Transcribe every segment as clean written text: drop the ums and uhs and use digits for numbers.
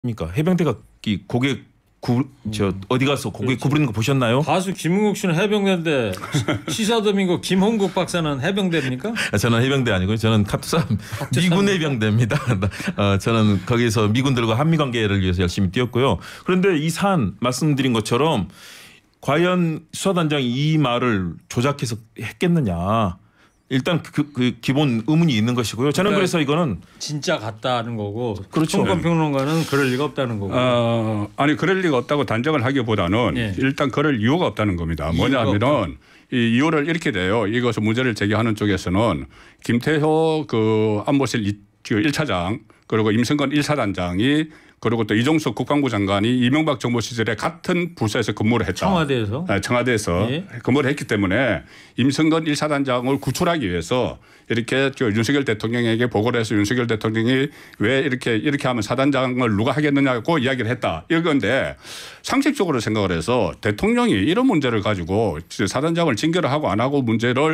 그러니까 해병대가 고개 어디 가서 고개 그렇죠. 구부리는 거 보셨나요? 가수 김은국 씨는 해병대인데 시사도민고 김홍국 박사는 해병대입니까? 저는 해병대 아니고요. 저는 카투사 미군 해병대입니다. 저는 거기서 미군들과 한미 관계를 위해서 열심히 뛰었고요. 그런데 이 사안 말씀드린 것처럼 과연 수사단장이 이 말을 조작해서 했겠느냐. 일단 그 기본 의문이 있는 것이고요. 저는 그래서 이거는 진짜 같다는 거고. 그렇죠. 총괄평론가는 그럴 리가 없다는 거고. 아니 그럴 리가 없다고 단정을 하기보다는 예. 일단 그럴 이유가 없다는 겁니다. 뭐냐면은 이 이유를 이렇게 돼요. 이것을 문제를 제기하는 쪽에서는 김태호 그 안보실 1차장 그리고 임성건 1사단장이 그리고 또 이종석 국방부 장관이 이명박 정부 시절에 같은 부서에서 근무를 했다. 청와대에서? 네, 청와대에서 예. 근무를 했기 때문에 임성건 1사단장을 구출하기 위해서 이렇게 윤석열 대통령에게 보고를 해서 윤석열 대통령이 왜 이렇게 하면 사단장을 누가 하겠느냐고 이야기를 했다. 이건데 상식적으로 생각을 해서 대통령이 이런 문제를 가지고 사단장을 징계를 하고 안 하고 문제를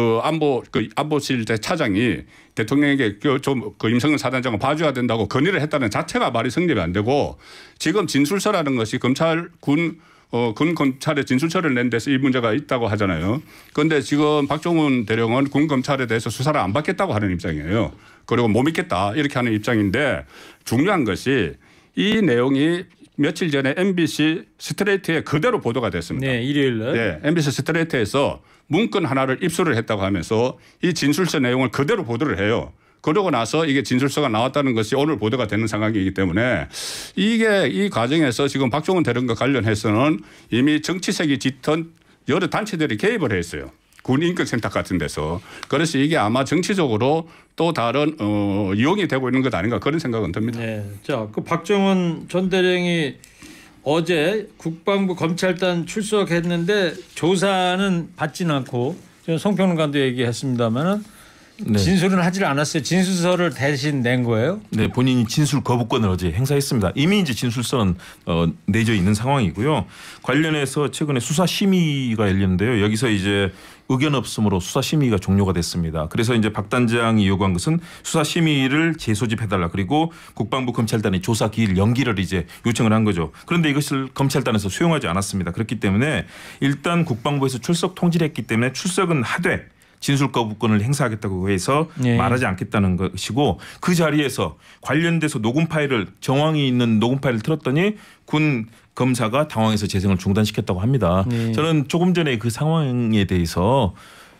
안보실 차장이 대통령에게 그 임성근 사단장을 봐줘야 된다고 건의를 했다는 자체가 말이 성립이 안 되고 지금 진술서라는 것이 군 검찰에 진술서를 낸 데서 이 문제가 있다고 하잖아요. 그런데 지금 박종훈 대령은 군 검찰에 대해서 수사를 안 받겠다고 하는 입장이에요. 그리고 못 믿겠다 이렇게 하는 입장인데 중요한 것이 이 내용이 며칠 전에 MBC 스트레이트에 그대로 보도가 됐습니다. 네, 일요일 날. 네, MBC 스트레이트에서 문건 하나를 입수를 했다고 하면서 이 진술서 내용을 그대로 보도를 해요. 그러고 나서 이게 진술서가 나왔다는 것이 오늘 보도가 되는 상황이기 때문에 이게 이 과정에서 지금 박종훈 대령과 관련해서는 이미 정치색이 짙은 여러 단체들이 개입을 했어요. 군인권센터 같은 데서. 그래서 이게 아마 정치적으로 또 다른 이용이 되고 있는 것 아닌가 그런 생각은 듭니다. 네. 자, 그 박정훈 전 대령이 어제 국방부 검찰단 출석했는데 조사는 받지는 않고 송평론가도 얘기했습니다마는 네. 진술은 하질 않았어요. 진술서를 대신 낸 거예요? 네, 본인이 진술 거부권을 어제 행사했습니다. 이미 이제 진술서는 내져 있는 상황이고요. 관련해서 최근에 수사 심의가 열렸는데요. 여기서 이제 의견 없음으로 수사 심의가 종료가 됐습니다. 그래서 이제 박 단장이 요구한 것은 수사 심의를 재소집해달라. 그리고 국방부 검찰단이 조사 기일 연기를 이제 요청을 한 거죠. 그런데 이것을 검찰단에서 수용하지 않았습니다. 그렇기 때문에 일단 국방부에서 출석 통지를 했기 때문에 출석은 하되 진술 거부권을 행사하겠다고 해서 네. 말하지 않겠다는 것이고 그 자리에서 관련돼서 녹음 파일을 정황이 있는 녹음 파일을 틀었더니 군 검사가 당황해서 재생을 중단시켰다고 합니다. 네. 저는 조금 전에 그 상황에 대해서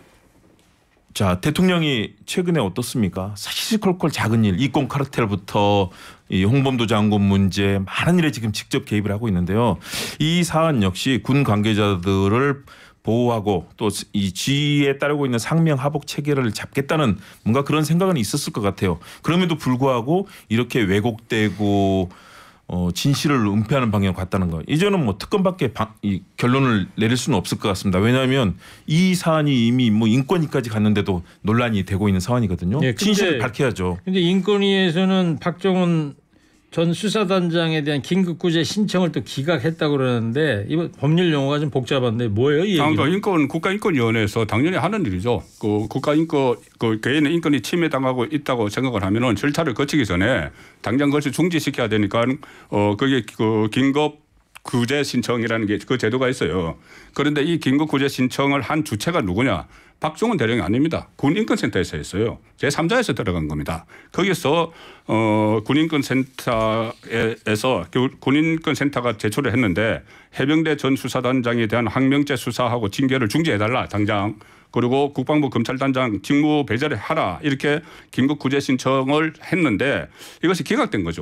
자 대통령이 최근에 어떻습니까? 시시콜콜 작은 일, 이권 카르텔부터 이 홍범도 장군 문제 많은 일에 지금 직접 개입을 하고 있는데요. 이 사안 역시 군 관계자들을 보호하고 또 이 지위에 따르고 있는 상명하복 체계를 잡겠다는 뭔가 그런 생각은 있었을 것 같아요. 그럼에도 불구하고 이렇게 왜곡되고 진실을 은폐하는 방향으로 갔다는 거. 이제는 뭐 특검밖에 이 결론을 내릴 수는 없을 것 같습니다. 왜냐하면 이 사안이 이미 뭐 인권위까지 갔는데도 논란이 되고 있는 상황이거든요. 네, 진실을 밝혀야죠. 근데 인권위에서는 박정훈 전 수사단장에 대한 긴급구제 신청을 또 기각했다고 그러는데 이거 법률 용어가 좀 복잡한데 뭐예요? 이 얘기는? 그러니까 국가인권위원회에서 당연히 하는 일이죠. 그 국가인권 개인의 인권이 침해당하고 있다고 생각을 하면은 절차를 거치기 전에 당장 그것을 중지시켜야 되니까 그게 그 긴급 구제 신청이라는 게 그 제도가 있어요. 그런데 이 긴급 구제 신청을 한 주체가 누구냐? 박종훈 대령이 아닙니다. 군인권센터에서 했어요. 제3자에서 들어간 겁니다. 거기서 군인권센터에서 군인권센터가 제출을 했는데 해병대 전 수사단장에 대한 항명죄 수사하고 징계를 중지해달라 당장. 그리고 국방부 검찰단장 직무 배제를 하라 이렇게 긴급구제 신청을 했는데 이것이 기각된 거죠.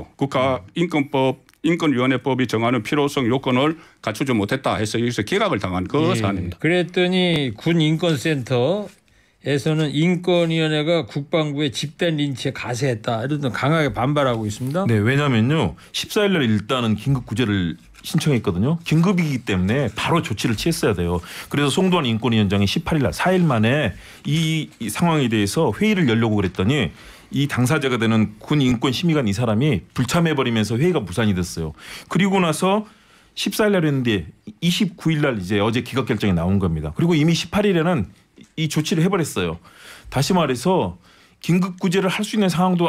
인권위원회법이 정하는 필요성 요건을 갖추지 못했다 해서 여기서 기각을 당한 그 사안입니다. 그랬더니 군인권센터에서는 인권위원회가 국방부의 집단 린치에 가세했다. 이런 강하게 반발하고 있습니다. 네, 왜냐면요. 14일 날 일단은 긴급 구제를 신청했거든요. 긴급이기 때문에 바로 조치를 취했어야 돼요. 그래서 송도한 인권위원장이 18일 날 4일 만에 이 상황에 대해서 회의를 열려고 그랬더니 이 당사자가 되는 군인권심의관 이 사람이 불참해버리면서 회의가 무산이 됐어요. 그리고 나서 14일 날 했는데 29일 날 이제 어제 기각 결정이 나온 겁니다. 그리고 이미 18일에는 이 조치를 해버렸어요. 다시 말해서 긴급구제를 할 수 있는 상황도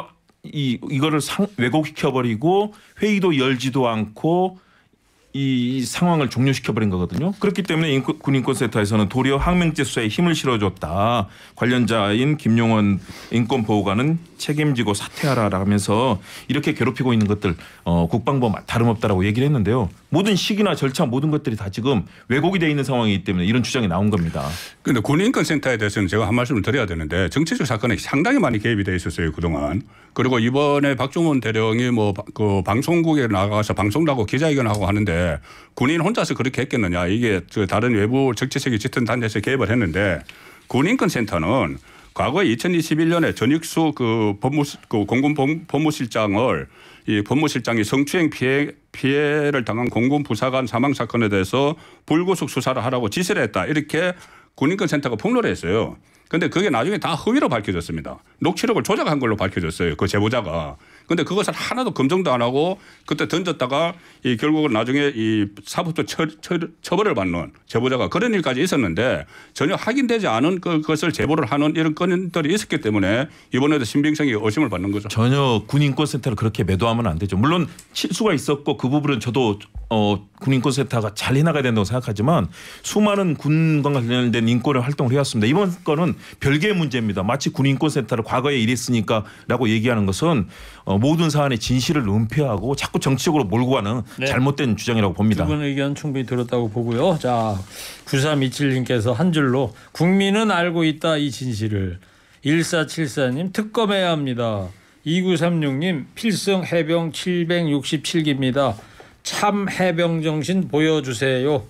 이거를 왜곡시켜 버리고 회의도 열지도 않고 이 상황을 종료시켜버린 거거든요. 그렇기 때문에 군인권센터에서는 도리어 항명제 수사에 힘을 실어줬다. 관련자인 김용원 인권보호관은 책임지고 사퇴하라 하면서 이렇게 괴롭히고 있는 것들 국방부와 다름없다라고 얘기를 했는데요. 모든 시기나 절차 모든 것들이 다 지금 왜곡이 되어 있는 상황이기 때문에 이런 주장이 나온 겁니다. 그런데 군인권센터에 대해서는 제가 한 말씀을 드려야 되는데 정치적 사건에 상당히 많이 개입이 돼 있었어요 그동안. 그리고 이번에 박종원 대령이 뭐 그 방송국에 나가서 방송도 하고 기자회견하고 하는데 군인 혼자서 그렇게 했겠느냐. 이게 다른 외부 정치적인 짙은 단체에서 개입을 했는데 군인권센터는 과거에 2021년에 전익수 공군 법무실장을 이 법무실장이 성추행 피해를 당한 공군 부사관 사망 사건에 대해서 불구속 수사를 하라고 지시를 했다. 이렇게 군인권센터가 폭로를 했어요. 그런데 그게 나중에 다 허위로 밝혀졌습니다. 녹취록을 조작한 걸로 밝혀졌어요. 그 제보자가. 그런데 그것을 하나도 검증도 안 하고 그때 던졌다가 결국은 나중에 이 사법적 처벌을 받는 제보자가 그런 일까지 있었는데 전혀 확인되지 않은 그것을 제보를 하는 이런 건들이 있었기 때문에 이번에도 신빙성이 의심을 받는 거죠. 전혀 군인권센터를 그렇게 매도하면 안 되죠. 물론 실수가 있었고 그 부분은 저도 군인권센터가 잘 해나가야 된다고 생각하지만 수많은 군과 관련된 인권의 활동을 해왔습니다. 이번 건은 별개의 문제입니다. 마치 군인권센터를 과거에 이랬으니까라고 얘기하는 것은 모든 사안의 진실을 은폐하고 자꾸 정치적으로 몰고 가는 잘못된 주장이라고 봅니다. 두 분 의견 충분히 들었다고 보고요. 자, 9327님께서 한 줄로 국민은 알고 있다 이 진실을. 1474님 특검해야 합니다. 2936님 필승 해병 767기입니다. 참 해병 정신 보여주세요.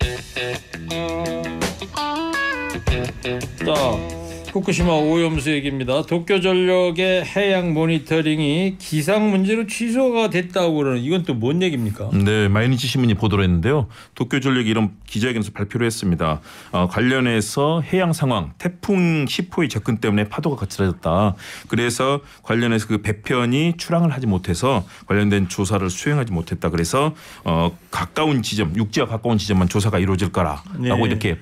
자, 후쿠시마 오염수 얘기입니다. 도쿄전력의 해양 모니터링이 기상 문제로 취소가 됐다고 그러는 이건 또 뭔 얘기입니까? 네, 마이니치 신문이 보도를 했는데요. 도쿄전력이 이런 기자회견에서 발표를 했습니다. 관련해서 해양 상황, 태풍 10호의 접근 때문에 파도가 거칠어졌다. 그래서 관련해서 그 배편이 출항을 하지 못해서 관련된 조사를 수행하지 못했다. 그래서 가까운 지점, 육지와 가까운 지점만 조사가 이루어질 거라라고 이렇게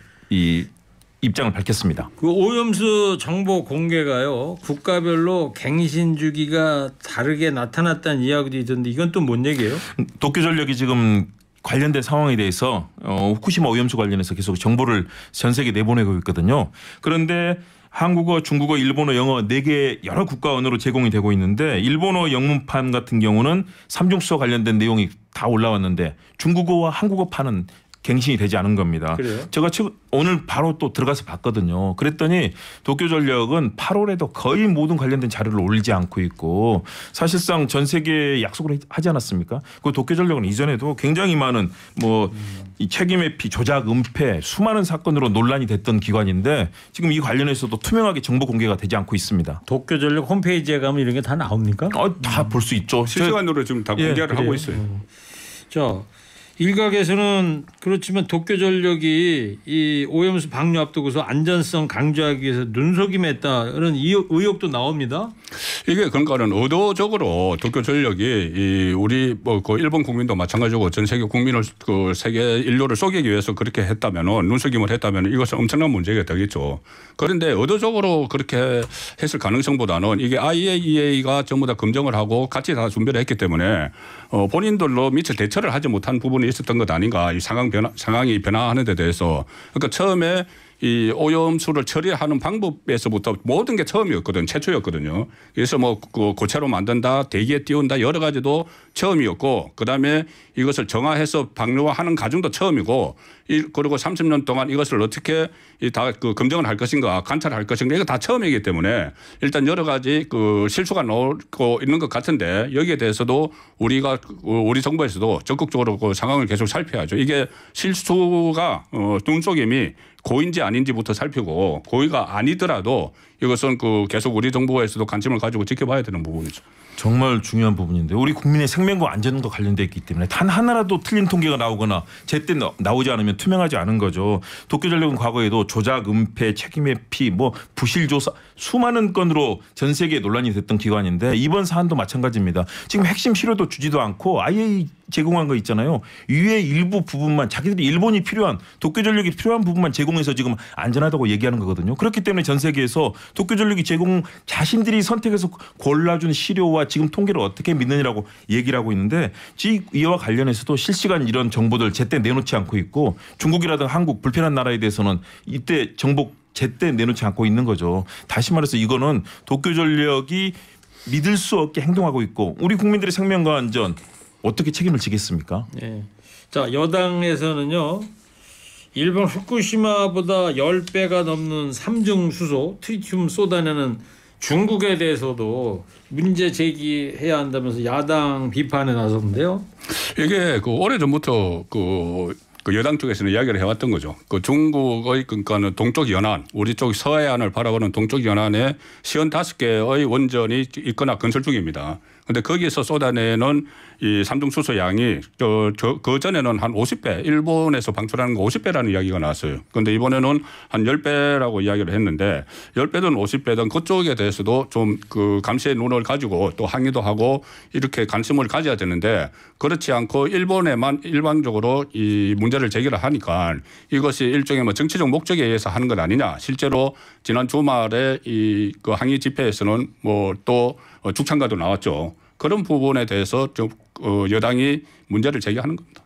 입장을 밝혔습니다. 그 오염수 정보 공개가요. 국가별로 갱신 주기가 다르게 나타났다는 이야기도 있던데 이건 또 뭔 얘기예요? 도쿄전력이 지금 관련된 상황에 대해서 후쿠시마 오염수 관련해서 계속 정보를 전 세계에 내보내고 있거든요. 그런데 한국어, 중국어, 일본어, 영어 4개 여러 국가 언어로 제공이 되고 있는데 일본어 영문판 같은 경우는 삼중수와 관련된 내용이 다 올라왔는데 중국어와 한국어판은 갱신이 되지 않은 겁니다. 그래요? 제가 오늘 바로 또 들어가서 봤거든요. 그랬더니 도쿄전력은 8월에도 거의 모든 관련된 자료를 올리지 않고 있고 사실상 전 세계에 약속을 하지 않았습니까? 그 도쿄전력은 이전에도 굉장히 많은 이 책임회피, 조작, 은폐 수많은 사건으로 논란이 됐던 기관인데 지금 이 관련해서도 투명하게 정보 공개가 되지 않고 있습니다. 도쿄전력 홈페이지에 가면 이런 게 다 나옵니까? 다 볼 수 있죠. 실시간으로 지금 다 공개를 하고 있어요. 자, 일각에서는 그렇지만 도쿄전력이 이 오염수 방류 앞두고서 안전성 강조하기 위해서 눈속임했다 이런 의혹도 나옵니다. 이게 그러니까는 의도적으로 도쿄전력이 우리 그 일본 국민도 마찬가지고 전 세계 국민을 그 세계 인류를 속이기 위해서 그렇게 했다면은 눈속임을 했다면 이것은 엄청난 문제가 되겠죠. 그런데 의도적으로 그렇게 했을 가능성보다는 이게 IAEA가 전부 다 검증을 하고 같이 다 준비를 했기 때문에 본인들로 미처 대처를 하지 못한 부분이 있었던 것 아닌가. 이 상황이 변화하는 데 대해서. 그러니까 처음에 이 오염수를 처리하는 방법에서부터 모든 게 처음이었거든. 최초였거든요. 그래서 그 고체로 만든다, 대기에 띄운다 여러 가지도 처음이었고 그다음에 이것을 정화해서 방류하는 과정도 처음이고 그리고 30년 동안 이것을 어떻게 다 그 검증을 할 것인가 관찰할 것인가 이거 다 처음이기 때문에 일단 여러 가지 그 실수가 나오고 있는 것 같은데 여기에 대해서도 우리 정부에서도 적극적으로 그 상황을 계속 살펴야죠. 이게 실수가 눈속임이 고의인지 아닌지부터 살피고 고의가 아니더라도 이것은 그 계속 우리 정부에서도 관심을 가지고 지켜봐야 되는 부분이죠. 정말 중요한 부분인데 우리 국민의 생명과 안전과 관련되어 있기 때문에 단 하나라도 틀린 통계가 나오거나 제때 나오지 않으면 투명하지 않은 거죠. 도쿄전력은 과거에도 조작, 은폐, 책임회피, 부실조사 수많은 건으로 전 세계에 논란이 됐던 기관인데 이번 사안도 마찬가지입니다. 지금 핵심 시료도 주지도 않고 IAEA 제공한 거 있잖아요. 위의 일부 부분만 자기들이 일본이 필요한 도쿄전력이 필요한 부분만 제공해서 지금 안전하다고 얘기하는 거거든요. 그렇기 때문에 전 세계에서 도쿄전력이 자신들이 선택해서 골라준 시료와 통계와 지금 통계를 어떻게 믿느냐라고 얘기를 하고 있는데 이와 관련해서도 실시간 이런 정보들 제때 내놓지 않고 있고 중국이라든 한국 불편한 나라에 대해서는 이때 정보 제때 내놓지 않고 있는 거죠. 다시 말해서 이거는 도쿄전력이 믿을 수 없게 행동하고 있고 우리 국민들의 생명과 안전 어떻게 책임을 지겠습니까? 네. 자, 여당에서는요. 일본 후쿠시마보다 10배가 넘는 삼중 수소 트리튬 쏟아내는 중국에 대해서도 문제 제기해야 한다면서 야당 비판에 나섰는데요. 이게 오래 전부터 그 여당 쪽에서는 이야기를 해왔던 거죠. 그 중국의 그러니까는 동쪽 연안, 우리 쪽 서해안을 바라보는 동쪽 연안에 55개의 원전이 있거나 건설 중입니다. 그런데 거기에서 쏟아내는 이 삼중수소 양이 그 전에는 한 50배, 일본에서 방출하는 거 50배라는 이야기가 나왔어요. 그런데 이번에는 한 10배라고 이야기를 했는데 10배든 50배든 그쪽에 대해서도 좀 그 감시의 눈을 가지고 또 항의도 하고 이렇게 관심을 가져야 되는데 그렇지 않고 일본에만 일방적으로 이 문제를 제기를 하니까 이것이 일종의 뭐 정치적 목적에 의해서 하는 것 아니냐. 실제로 지난 주말에 이 그 항의 집회에서는 뭐 또 죽창가도 나왔죠. 그런 부분에 대해서 좀 여당이 문제를 제기하는 겁니다.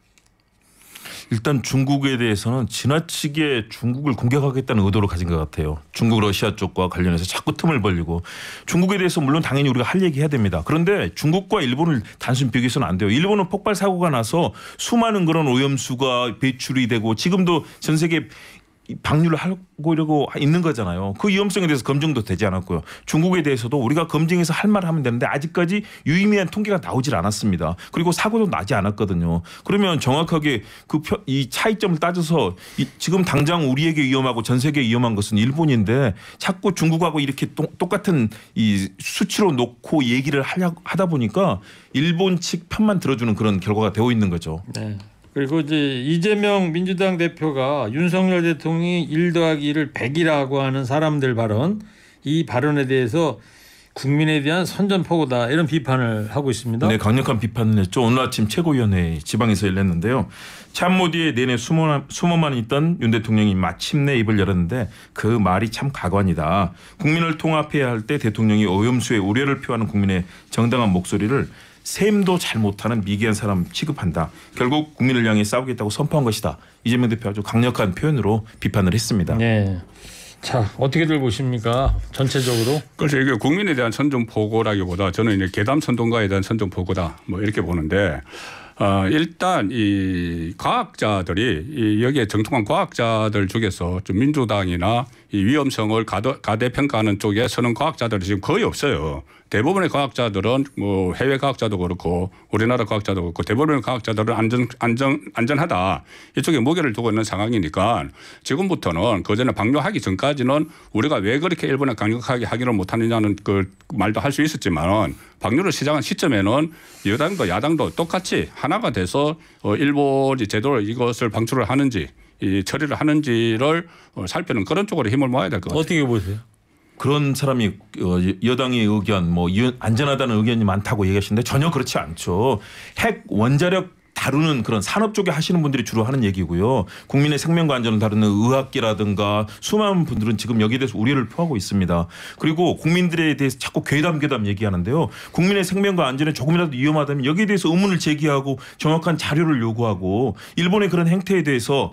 일단 중국에 대해서는 지나치게 중국을 공격하겠다는 의도를 가진 것 같아요. 중국 러시아 쪽과 관련해서 자꾸 틈을 벌리고 중국에 대해서 물론 당연히 우리가 할 얘기 해야 됩니다. 그런데 중국과 일본을 단순히 비교해서는 안 돼요. 일본은 폭발 사고가 나서 수많은 그런 오염수가 배출이 되고 지금도 전 세계 방류를 하고 이러고 있는 거잖아요. 그 위험성에 대해서 검증도 되지 않았고요. 중국에 대해서도 우리가 검증해서 할 말을 하면 되는데 아직까지 유의미한 통계가 나오질 않았습니다. 그리고 사고도 나지 않았거든요. 그러면 정확하게 이 차이점을 따져서 지금 당장 우리에게 위험하고 전 세계에 위험한 것은 일본인데 자꾸 중국하고 이렇게 똑같은 이 수치로 놓고 얘기를 하다 보니까 일본 측 편만 들어주는 그런 결과가 되어 있는 거죠. 네. 그리고 이제 이재명 민주당 대표가 윤석열 대통령이 1 더하기 1을 100이라고 하는 사람들 발언, 이 발언에 대해서 국민에 대한 선전포고다 이런 비판을 하고 있습니다. 네, 강력한 비판을 했죠. 오늘 아침 최고위원회 지방에서 열렸는데요. 참모 뒤에 내내 숨어만 있던 윤 대통령이 마침내 입을 열었는데 그 말이 참 가관이다. 국민을 통합해야 할 때 대통령이 오염수에 우려를 표하는 국민의 정당한 목소리를 셈도 잘 못하는 미개한 사람 취급한다. 결국 국민을 향해 싸우겠다고 선포한 것이다. 이재명 대표 아주 강력한 표현으로 비판을 했습니다. 네. 자, 어떻게들 보십니까? 전체적으로. 그래서 이게 국민에 대한 선전포고라기보다 저는 이제 괴담 선동가에 대한 선전포고다. 뭐 이렇게 보는데 일단 이 과학자들이 여기에 정통한 과학자들 중에서 좀 민주당이나 이 위험성을 가대평가하는 쪽에 서는 과학자들이 지금 거의 없어요. 대부분의 과학자들은 뭐 해외 과학자도 그렇고 우리나라 과학자도 그렇고 대부분의 과학자들은 안전하다. 이쪽에 무게를 두고 있는 상황이니까 지금부터는 그전에 방류하기 전까지는 우리가 왜 그렇게 일본에 강력하게 하기를 못하느냐는 그 말도 할 수 있었지만 방류를 시작한 시점에는 여당도 야당도 똑같이 하나가 돼서 일본이 제대로 이것을 방출을 하는지 이 처리를 하는지를 살피는 그런 쪽으로 힘을 모아야 될 것 같아요. 어떻게 보세요? 그런 사람이 여당의 의견 뭐 안전하다는 의견이 많다고 얘기하시는데 전혀 그렇지 않죠. 핵 원자력 다루는 그런 산업 쪽에 하시는 분들이 주로 하는 얘기고요. 국민의 생명과 안전을 다루는 의학계라든가 수많은 분들은 지금 여기에 대해서 우려를 표하고 있습니다. 그리고 국민들에 대해서 자꾸 괴담 얘기하는데요. 국민의 생명과 안전에 조금이라도 위험하다면 여기에 대해서 의문을 제기하고 정확한 자료를 요구하고 일본의 그런 행태에 대해서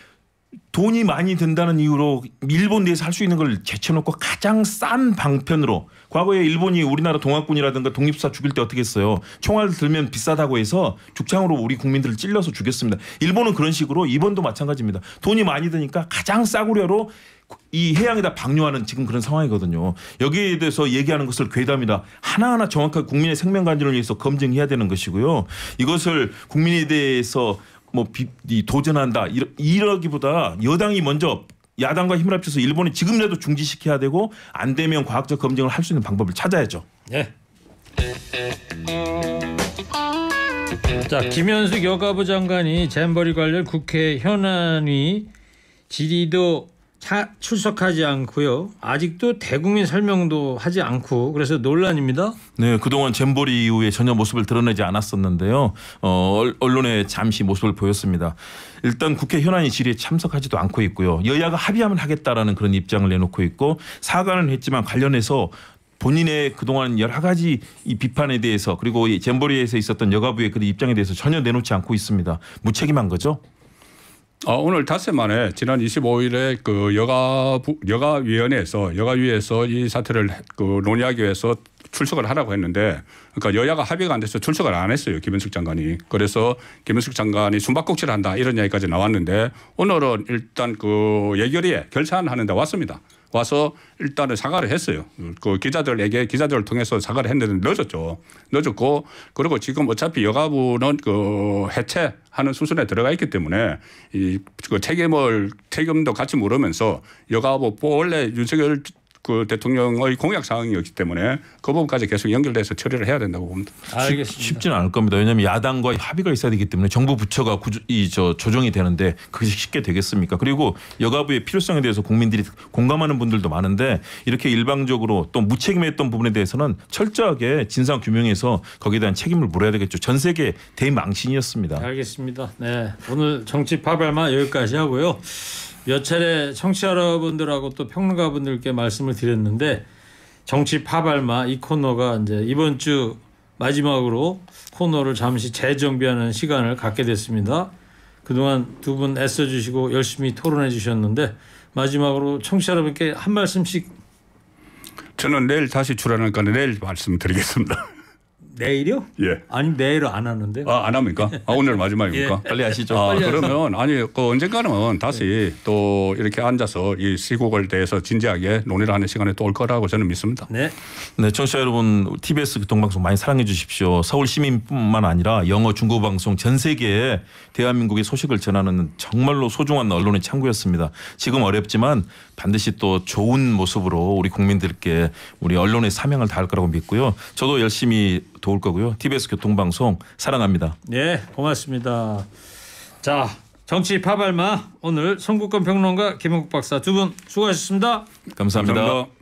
돈이 많이 든다는 이유로 일본 내에서 할 수 있는 걸 제쳐놓고 가장 싼 방편으로 과거에 일본이 우리나라 동학군이라든가 독립사 죽일 때 어떻게 했어요. 총알을 들면 비싸다고 해서 죽창으로 우리 국민들을 찔러서 죽였습니다. 일본은 그런 식으로 이번도 마찬가지입니다. 돈이 많이 드니까 가장 싸구려로 이 해양에다 방류하는 지금 그런 상황이거든요. 여기에 대해서 얘기하는 것을 괴담이다. 하나하나 정확하게 국민의 생명과 안전을 위해서 검증해야 되는 것이고요. 이것을 국민에 대해서 뭐 도전한다 이러기보다 여당이 먼저 야당과 힘을 합쳐서 일본이 지금이라도 중지시켜야 되고 안 되면 과학적 검증을 할 수 있는 방법을 찾아야죠. 네. 자, 김현숙 여가부 장관이 잼버리 관련 국회 현안위 질의도 출석하지 않고요. 아직도 대국민 설명도 하지 않고 그래서 논란입니다. 네, 그동안 잼버리 이후에 전혀 모습을 드러내지 않았었는데요. 언론에 잠시 모습을 보였습니다. 일단 국회 현안위 질의에 참석하지도 않고 있고요. 여야가 합의하면 하겠다라는 그런 입장을 내놓고 있고 사과는 했지만 관련해서 본인의 그동안 여러 가지 이 비판에 대해서 그리고 이 잼버리에서 있었던 여가부의 그 입장에 대해서 전혀 내놓지 않고 있습니다. 무책임한 거죠? 오늘 닷새 만에 지난 25일에 그 여가위에서 이 사태를 그 논의하기 위해서 출석을 하라고 했는데 그러니까 여야가 합의가 안 돼서 출석을 안 했어요. 김현숙 장관이. 그래서 김현숙 장관이 숨바꼭질을 한다 이런 이야기까지 나왔는데 오늘은 일단 그 예결위에 결산하는 데 왔습니다. 와서 일단은 사과를 했어요. 그 기자들을 통해서 사과를 했는데 늦었고 그리고 지금 어차피 여가부는 그 해체하는 수순에 들어가 있기 때문에 그 책임도 같이 물으면서 여가부 원래 윤석열 그 대통령의 공약 사항이었기 때문에 그 부분까지 계속 연결돼서 처리를 해야 된다고 봅니다. 알겠습니다. 쉽지는 않을 겁니다. 왜냐하면 야당과 합의가 있어야 되기 때문에 정부 부처가 조정이 되는데 그게 쉽게 되겠습니까? 그리고 여가부의 필요성에 대해서 국민들이 공감하는 분들도 많은데 이렇게 일방적으로 또 무책임했던 부분에 대해서는 철저하게 진상 규명해서 거기에 대한 책임을 물어야 되겠죠. 전 세계 대망신이었습니다. 알겠습니다. 네, 오늘 정치 파발마 여기까지 하고요. 몇 차례 청취자 여러분들하고 또 평론가분들께 말씀을 드렸는데 정치 파발마 이 코너가 이제 이번 주 마지막으로 코너를 잠시 재정비하는 시간을 갖게 됐습니다. 그동안 두 분 애써주시고 열심히 토론해 주셨는데 마지막으로 청취자 여러분께 한 말씀씩. 저는 내일 다시 출연하니까 내일 말씀드리겠습니다. 내일이요? 예. 아니 내일은 안 하는데. 안 합니까? 오늘 마지막입니까? 예. 빨리 하시죠. 그러면 그 언젠가는 다시 또 이렇게 앉아서 이 시국을 대해서 진지하게 논의를 하는 시간이 또 올 거라고 저는 믿습니다. 네. 네, 청취자 여러분 TBS 교통방송 많이 사랑해 주십시오. 서울 시민뿐만 아니라 영어 중고 방송 전 세계에 대한민국의 소식을 전하는 정말로 소중한 언론의 창구였습니다. 지금 어렵지만 반드시 또 좋은 모습으로 우리 국민들께 우리 언론의 사명을 다할 거라고 믿고요. 저도 열심히 도울 거고요. TBS 교통방송 사랑합니다. 네, 고맙습니다. 자, 정치 파발마 오늘 성국권 평론가 김영국 박사 두 분 수고하셨습니다. 감사합니다. 감사합니다.